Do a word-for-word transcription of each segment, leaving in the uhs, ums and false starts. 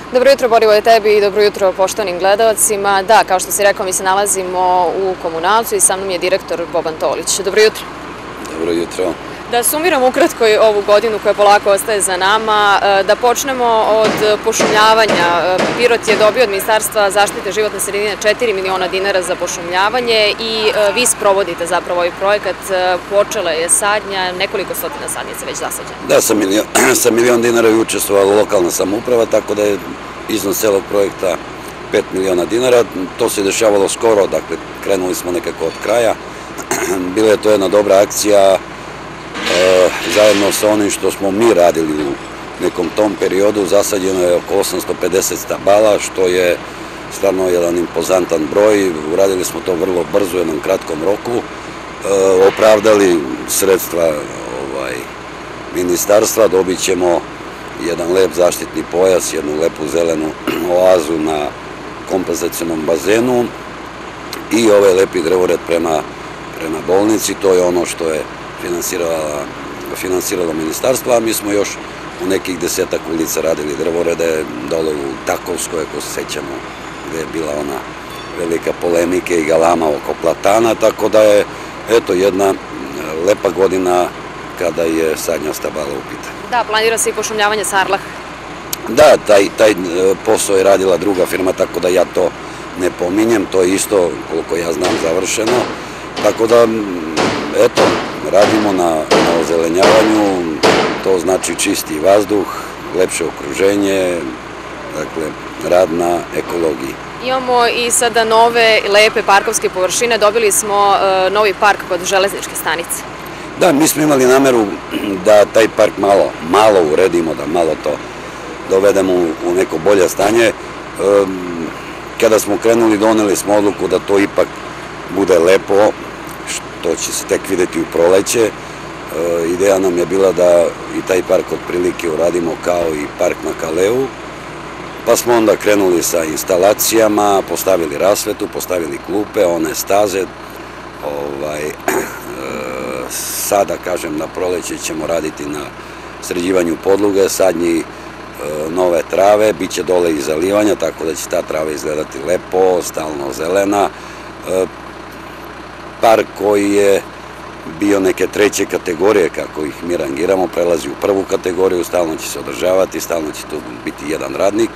Dobro jutro, Borivoje, tebi i dobro jutro poštovanim gledalcima. Da, kao što si rekao, mi se nalazimo u Komunalcu i sa mnom je direktor Boban Tolić. Dobro jutro. Dobro jutro. Da sumiramo ukratko ovu godinu koja polako ostaje za nama, da počnemo od pošumljavanja. Pirot je dobio od Ministarstva zaštite životne sredine četiri miliona dinara za pošumljavanje i vi sprovodite zapravo ovaj projekat. Počela je sadnja, nekoliko stotina sadnica već zasađena. Da, sa milion dinara je učestvovala lokalna samouprava, tako da je iznos celog projekta pet miliona dinara. To se dešavalo skoro, dakle, krenuli smo nekako od kraja. Bila je to jedna dobra akcija, zajedno sa onim što smo mi radili u nekom tom periodu. Zasađeno je oko osamsto pedeset stabala, što je stvarno jedan impozantan broj. Uradili smo to vrlo brzo u jednom kratkom roku, opravdali sredstva ministarstva, dobit ćemo jedan lep zaštitni pojas, jednu lepu zelenu oazu na kompenzacionom bazenu i ovaj lepi drvored prema bolnici. To je ono što je finansiralo ministarstvo, a mi smo još u nekih desetak ulica radili drvorede, dole u Takovskoj, ako se sećamo, gde je bila ona velika polemike i galama oko platana, tako da je, eto, jedna lepa godina kada je sadnja stabala u pitanju. Da, planira se i pošumljavanje Sarlah. Da, taj posao je radila druga firma, tako da ja to ne pominjem, to je isto, koliko ja znam, završeno, tako da, eto, radimo na ozelenjavanju, to znači čisti vazduh, lepše okruženje, dakle, rad na ekologiji. Imamo i sada nove lepe parkovske površine, dobili smo novi park kod železničke stanice. Da, mi smo imali nameru da taj park malo, malo uredimo, da malo to dovedemo u neko bolje stanje. Kada smo krenuli, doneli smo odluku da to ipak bude lepo, što će se tek videti u proleće. Ideja nam je bila da i taj park otprilike uradimo kao i park na Kaleu, pa smo onda krenuli sa instalacijama, postavili rasvetu, postavili klupe, one staze. Sada, kažem, na proleće ćemo raditi na sređivanju podloge, sadnji nove trave, bit će dole i zalivanja, tako da će ta trava izgledati lepo, stalno zelena. Park koji je bio neke treće kategorije, kako ih mi rangiramo, prelazi u prvu kategoriju, stalno će se održavati, stalno će tu biti jedan radnik.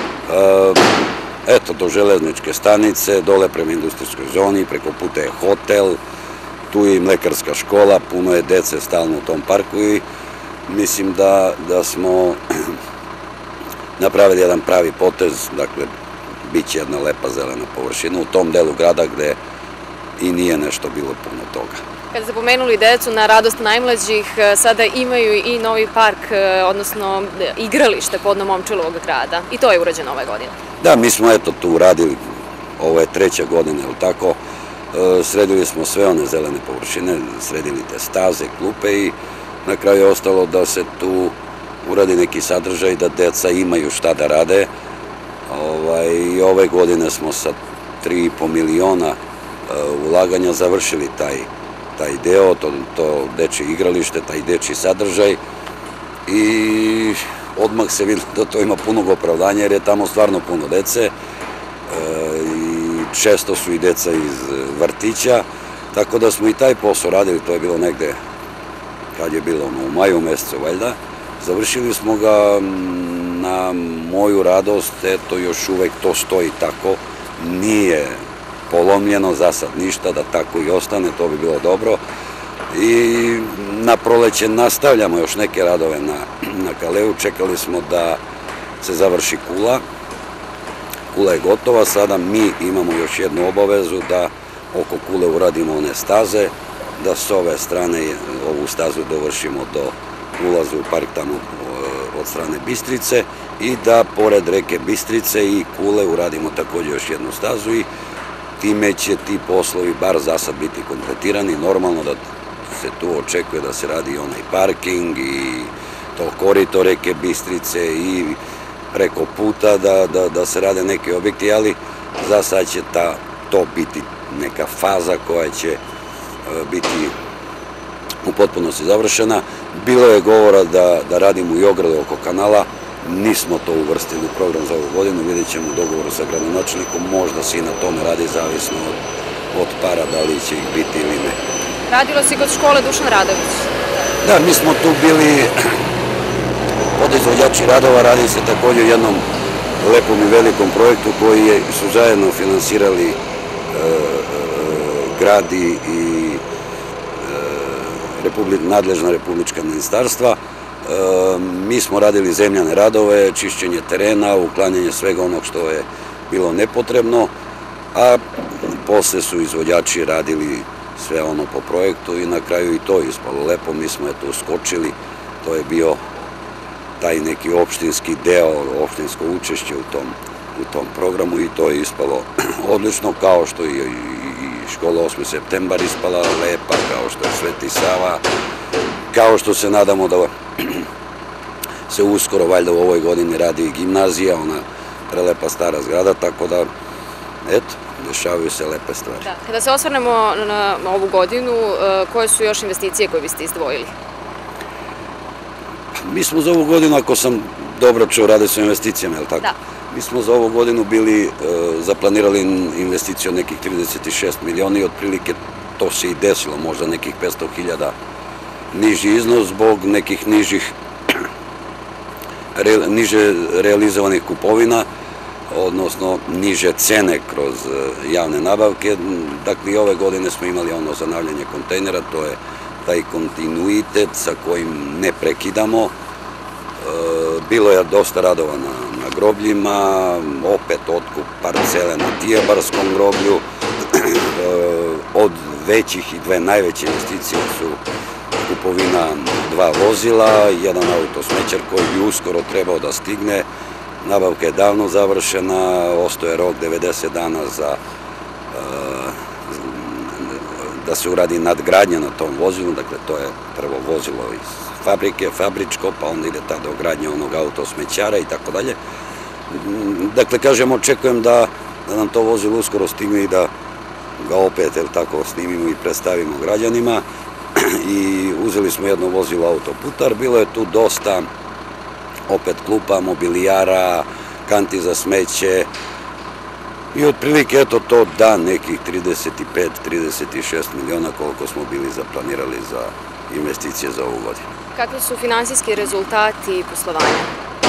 Eto, do železničke stanice, dole prema industrijskoj zoni, preko puta je hotel, tu je i mlekarska škola, puno je dece stalno u tom parku i mislim da smo napravili jedan pravi potez, dakle, bit će jedna lepa zelena površina u tom delu grada gde i nije nešto bilo puno toga. Kada ste pomenuli decu, na radost najmlađih, sada imaju i novi park, odnosno igralište podno Momčilovog grada. I to je urađeno ove godine. Da, mi smo eto tu uradili, ovo je treća godina, ili tako, sredili smo sve one zelene površine, sredili te staze, klupe i na kraju je ostalo da se tu uradi neki sadržaj, da deca imaju šta da rade. I ove godine smo sa tri i po miliona ulaganja završili taj deo, to dečje igralište, taj dečji sadržaj i odmah se vidi da to ima punog opravdanja jer je tamo stvarno puno dece i često su i deca iz vrtića, tako da smo i taj posao radili, to je bilo negde kad je bilo u maju mesecu valjda, završili smo ga na moju radost, eto još uvek to stoji tako, nije polomljeno, za sad ništa, da tako i ostane, to bi bilo dobro. I na proleće nastavljamo još neke radove na Kaleu, čekali smo da se završi kula, kula je gotova, sada mi imamo još jednu obavezu da oko kule uradimo one staze, da s ove strane ovu stazu dovršimo do ulaza u park tamo od strane Bistrice i da pored reke Bistrice i kule uradimo takođe još jednu stazu i time će ti poslovi bar za sad biti kompletirani. Normalno da se tu očekuje da se radi onaj parking i to korito reke Bistrice i preko puta da se rade neki objekti, ali za sad će to biti neka faza koja će biti u potpunosti završena. Bilo je govora da radimo i ogradu oko kanala, nismo to uvrstili u program za ovu godinu, vidjet ćemo u dogovoru sa gradonačelnikom, možda se i na tome radi, zavisno od, od para, da li će ih biti ili ne. Radilo se kod škole Dušan Radović? Da, mi smo tu bili podizvođači radova, radi se također o jednom lepom i velikom projektu koji je, su zajedno finansirali e, e, grad i e, republi, nadležna republička ministarstva. E, mi smo radili zemljane radove, čišćenje terena, uklanjanje svega onog što je bilo nepotrebno, a posle su izvođači radili sve ono po projektu i na kraju i to je ispalo lepo, mi smo je tu skočili, to je bio taj neki opštinski deo, opštinsko učešće u tom, u tom programu i to je ispalo odlično, kao što i, i škola osmi septembar ispala lepa, kao što je Sveti Sava, kao što se nadamo da se uskoro, valjda u ovoj godini radi i gimnazija, ona prelepa stara zgrada, tako da, eto, dešavaju se lepe stvari. Da. Kada se osvrnemo na ovu godinu, koje su još investicije koje biste izdvojili? Mi smo za ovu godinu, ako sam dobro čuo, rade su investicijama, je li tako? Da. Mi smo za ovu godinu bili, e, zaplanirali investiciju nekih trideset šest miliona i otprilike to se i desilo, možda nekih petsto hiljada niži iznos zbog nekih nižih, re, niže realizovanih kupovina, odnosno niže cene kroz javne nabavke. Dakle, i ove godine smo imali ono zanavljanje kontejnera, to je taj kontinuitet sa kojim ne prekidamo. Bilo je dosta radova na, na grobljima, opet otkup parcele na Tijebarskom groblju. Od većih i dve najveće investicije su kupovina dva vozila, jedan autosmećar koji bi uskoro trebao da stigne. Nabavka je davno završena, ostaje rok devedeset dana za da se uradi nadgradnja na tom vozilu, dakle to je prvo vozilo iz fabrike, fabričko, pa onda ide ta dogradnja onog autosmećara i tako dalje. Dakle, kažem, očekujem da, da nam to vozilo uskoro stigne i da ga opet, jel tako, snimimo i predstavimo građanima. I uzeli smo jedno vozilo autoputar, bilo je tu dosta opet klupa, mobilijara, kanti za smeće i otprilike eto to da nekih trideset pet do trideset šest miliona koliko smo bili zaplanirali za investicije za ovu godinu. Kakvi su finansijski rezultati poslovanja?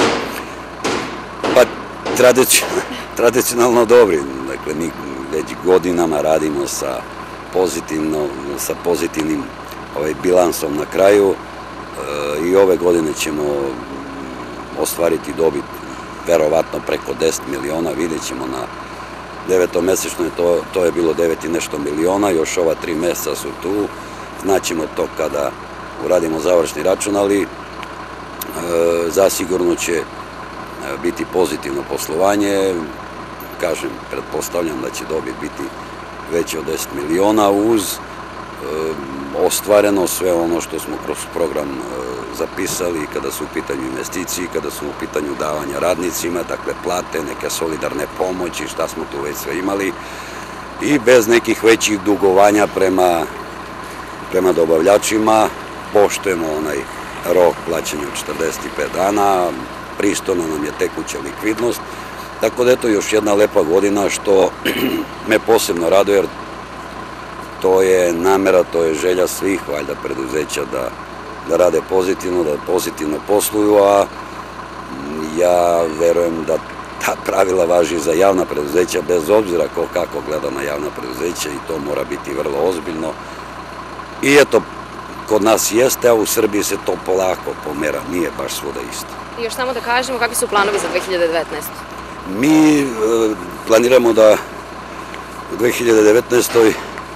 Pa tradicionalno dobri, dakle mi već godinama radimo sa pozitivno, sa pozitivnim ovaj, bilansom na kraju e, i ove godine ćemo ostvariti dobit verovatno preko deset miliona, vidjet ćemo na devetomesečnoj, to, to je bilo devet i nešto miliona, još ova tri meseca su tu, znaćemo to kada uradimo završni račun, ali e, zasigurno će biti pozitivno poslovanje, kažem, pretpostavljam da će dobit biti veće od deset miliona uz e, ostvareno sve ono što smo kroz program e, zapisali kada su u pitanju investicije, kada su u pitanju davanja radnicima, dakle plate, neke solidarne pomoći, šta smo tu već sve imali i bez nekih većih dugovanja prema, prema dobavljačima, poštujemo onaj rok plaćanja od četrdeset pet dana, pristojno nam je tekuća likvidnost, tako da je to još jedna lepa godina što me posebno raduje, jer to je namera, to je želja svih valjda preduzeća da, da rade pozitivno, da pozitivno posluju, a ja verujem da ta pravila važi za javna preduzeća, bez obzira ko kako gleda na javna preduzeća i to mora biti vrlo ozbiljno. I eto, kod nas jeste, a u Srbiji se to polako pomera, nije baš svuda isto. I još samo da kažemo, kakvi su planovi za dve hiljade devetnaestu. Mi e, planiramo da u dve hiljade devetnaestoj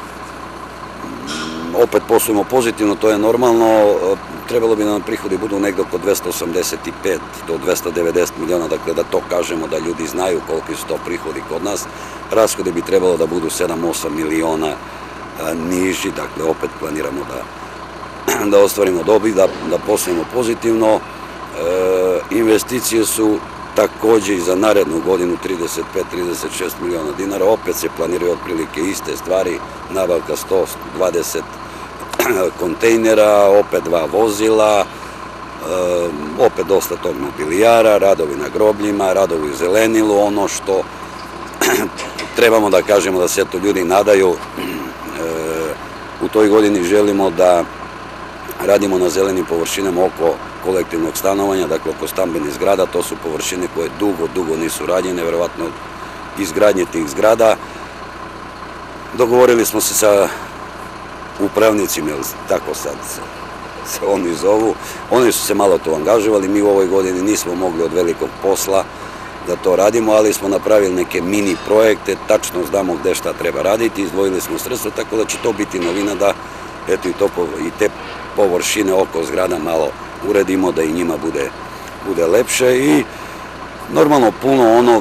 opet poslujemo pozitivno, to je normalno, trebalo bi da nam prihodi budu negde oko dvesta osamdeset pet do dvesta devedeset miliona, dakle da to kažemo, da ljudi znaju koliki su to prihodi kod nas. Rashodi bi trebalo da budu sedam do osam miliona niži, dakle opet planiramo da, da ostvarimo dobit, da, da poslujemo pozitivno. E, investicije su takođe i za narednu godinu trideset pet do trideset šest miliona dinara, opet se planiraju otprilike iste stvari, nabavka sto dvadeset kontejnera, opet dva vozila, opet dosta tog mobilijara, radovi na grobljima, radovi u zelenilu, ono što trebamo da kažemo da se to ljudi nadaju. U toj godini želimo da radimo na zelenim površinama oko kolektivnog stanovanja, dakle oko stambenih zgrada. To su površine koje dugo, dugo nisu rađene, verovatno izgradnje tih zgrada. Dogovorili smo se sa upravnicima, jer tako sad se oni zovu. Oni su se malo to angažovali, mi u ovoj godini nismo mogli od velikog posla da to radimo, ali smo napravili neke mini projekte, tačno znamo gde šta treba raditi, izdvojili smo sredstvo, tako da će to biti novina da eto i te površine oko zgrada malo uredimo, da i njima bude lepše i normalno puno onog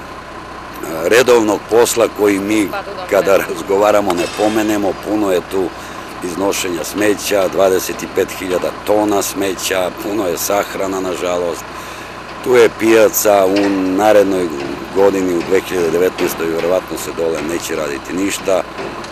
redovnog posla koji mi kada razgovaramo ne pomenemo. Puno je tu iznošenja smeća, dvadeset pet hiljada tona smeća, puno je sahrana nažalost. Tu je pijaca, u narednoj godini, u dve hiljade devetnaestoj verovatno se dole neće raditi ništa.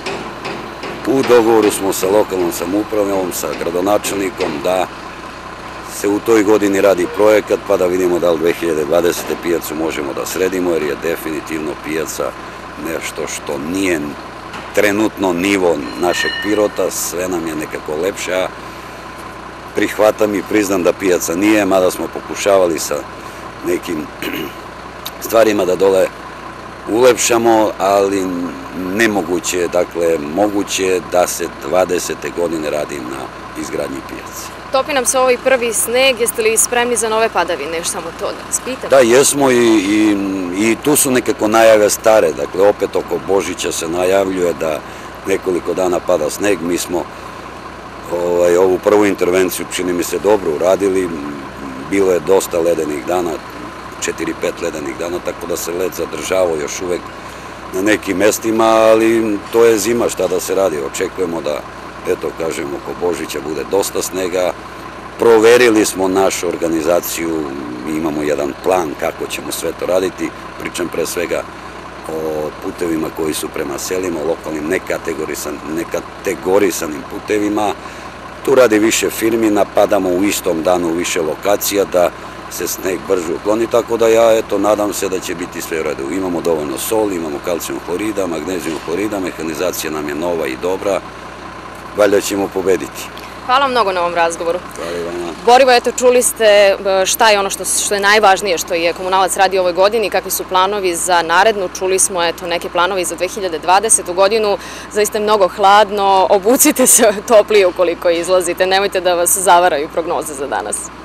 U dogovoru smo sa lokalnom samoupravom, sa gradonačelnikom da se u toj godini radi projekat pa da vidimo da li dve hiljade dvadesete pijacu možemo da sredimo, jer je definitivno pijaca nešto što nije trenutno nivo našeg Pirota, sve nam je nekako lepše, a prihvatam i priznam da pijaca nije, mada smo pokušavali sa nekim stvarima da dole ulepšamo, ali nemoguće je, dakle, moguće je da se dvadesete godine radi na izgradnji pijace. Topi nam se ovaj prvi sneg, jeste li spremni za nove padavine, još samo to da vas pitam? Da, jesmo i tu su nekako najave stare, dakle, opet oko Božića se najavljuje da nekoliko dana pada sneg. Mi smo ovu prvu intervenciju, čini mi se, dobro uradili, bilo je dosta ledenih dana, četiri pet ledenih dana, tako da se led zadržavao još uvek na nekim mestima, ali to je zima, šta da se radi. Očekujemo da, eto kažem, oko Božića bude dosta snega. Proverili smo našu organizaciju, imamo jedan plan kako ćemo sve to raditi, pričam pre svega o putevima koji su prema selima, o lokalnim nekategorisanim putevima. Tu radi više firmi, napadamo u istom danu u više lokacija da se sneg brže ukloni, tako da ja, eto, nadam se da će biti sve u redu. Imamo dovoljno soli, imamo kalcijum hlorida, magnezijum hlorida, mehanizacija nam je nova i dobra, valjda ćemo pobediti. Hvala vam mnogo na ovom razgovoru. Hvala i vama. Borivo, eto, čuli ste šta je ono što je najvažnije što je Komunalac radi u ovoj godini, kakvi su planovi za narednu, čuli smo, eto, neke planovi za dve hiljade dvadesetu godinu, zaista je mnogo hladno, obucite se toplije ukoliko izlazite, nemojte da vas zavaraju prognoze za danas.